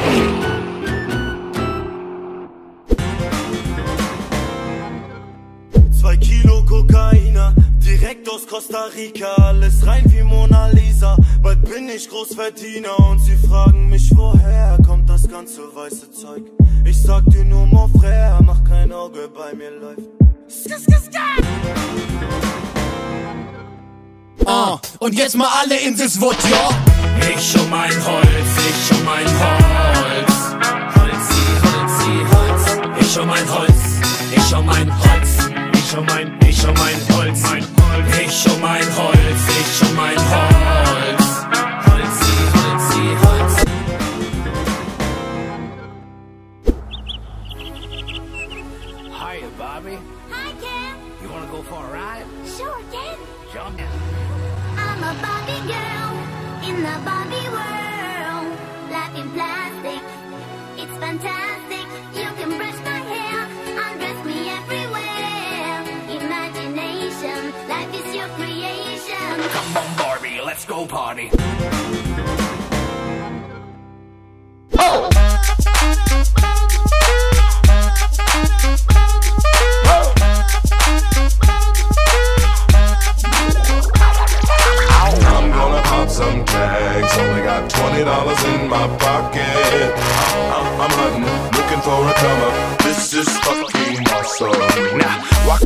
2 Kilo Kokaina, direkt aus Costa Rica, alles rein wie Mona Lisa. Bald bin ich Großverdiener und sie fragen mich, woher kommt das ganze weiße Zeug? Ich sag dir nur, mon frère, mach kein Auge, bei mir läuft. Und jetzt mal alle in das Wort, ja? Ich um mein Holz, ich um mein Holz. Holzi, Holzi, Holz. Ich um mein Holz, ich um mein Holz. Ich um mein Holz. Ich um mein Holz, ich um mein Holz. Holzi, Holzi, Holz. Hiya, Barbie. Hi, Ken. You wanna go for a ride? Sure, Ken. Jump in. I'm a Barbie girl in the Barbie world. Life in plastic, it's fantastic. You can brush my hair, undress me everywhere. Imagination, life is your creation. Come on, Barbie, let's go party. I'm gonna pop some tags, only got $20 in my pocket. I'm hunting, looking for a come up. This is fucking awesome. Now, walk.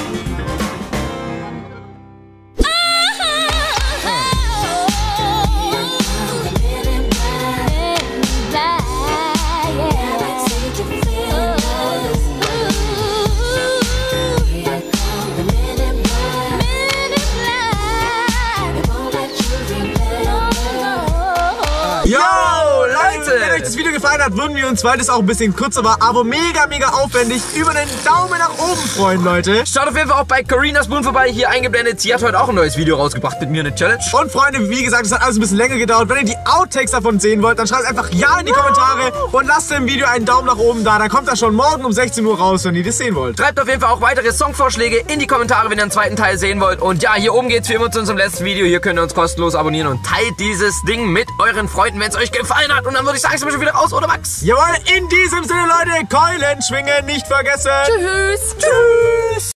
Yo, Leute! Wenn euch das Video gefallen hat, würden wir uns, weil das auch ein bisschen kurz war, aber mega aufwendig, über den Daumen nach oben freuen, Leute. Schaut auf jeden Fall auch bei Carina Spoon vorbei, hier eingeblendet. Sie hat heute auch ein neues Video rausgebracht mit mir, eine Challenge. Und Freunde, wie gesagt, es hat alles ein bisschen länger gedauert. Wenn ihr die Outtakes davon sehen wollt, dann schreibt einfach Ja in die Kommentare und lasst dem Video einen Daumen nach oben da. Dann kommt das schon morgen um 16 Uhr raus, wenn ihr das sehen wollt. Schreibt auf jeden Fall auch weitere Songvorschläge in die Kommentare, wenn ihr einen zweiten Teil sehen wollt. Und ja, hier oben geht's wie immer zu unserem letzten Video. Hier könnt ihr uns kostenlos abonnieren und teilt dieses Ding mit euren Freunden, wenn es euch gefallen hat. Und dann würde ich sagen, sind wir schon wieder raus, oder Max? Jawohl, in diesem Sinne, Leute, Keulen schwingen nicht vergessen. Tschüss. Tschüss.